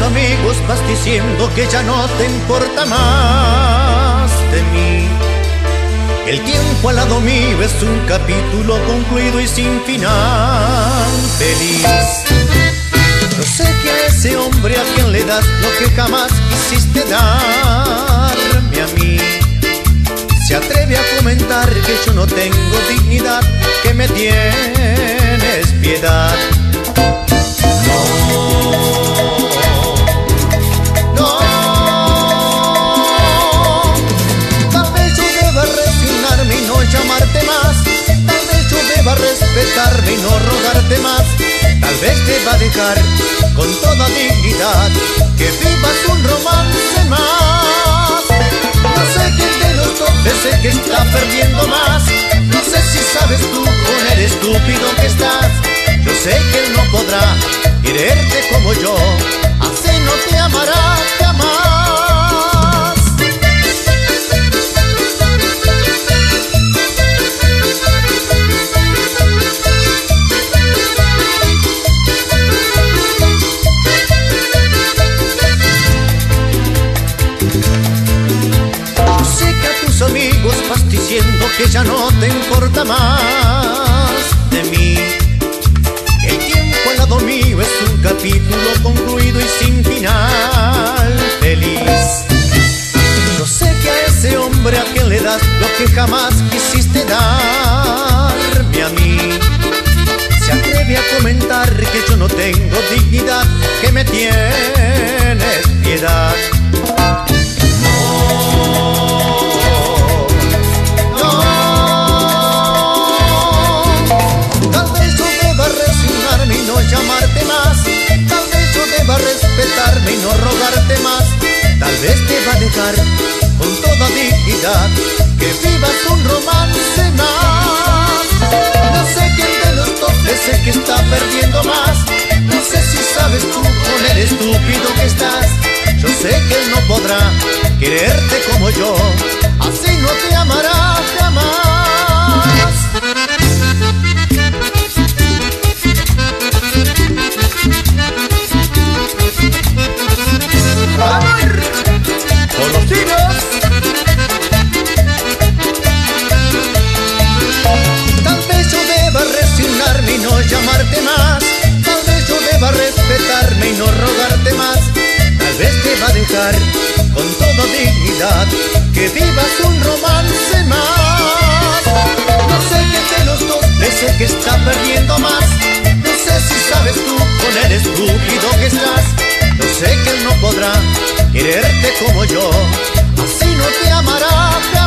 amigos vas diciendo que ya no te importa más de mí. El tiempo al lado mío es un capítulo concluido y sin final feliz. Yo sé que a ese hombre a quien le das lo que jamás quisiste darme a mí, se atreve a comentar que yo no tengo dignidad, que me tienes piedad. Llamarte más, tal vez yo deba respetarme y no rogarte más. Tal vez deba dejar con toda dignidad que vivas un romance más. No sé quién de los dos sé que está perdiendo más. No sé si sabes tú con el estúpido que estás. Yo sé que él no podrá quererte como yo, así no te amará jamás. Amigos vas diciendo que ya no te importa más de mí. El tiempo al lado mío es un capítulo concluido y sin final feliz. Yo sé que a ese hombre a quien le das lo que jamás quisiste darme a mí, se atreve a comentar que yo no tengo dignidad, que me tienes piedad. Llamarte más, tal vez yo deba respetarme y no rogarte más. Tal vez deba dejar con toda dignidad que vivas un romance más. No sé quién de los dos sé que está perdiendo más. No sé si sabes tú con el estúpido que estás. Yo sé que él no podrá quererte como yo, así no te amará jamás. ¡Conocidos! Tal vez yo deba resignarme y no llamarte más. Tal vez yo deba respetarme y no rogarte más. Tal vez deba dejar con toda dignidad que vivas un romance más. No sé quién de los dos sé que está perdiendo más. No sé si sabes tú con el estúpido que estás. Yo sé que él no podrá quererte como yo, así no te amará.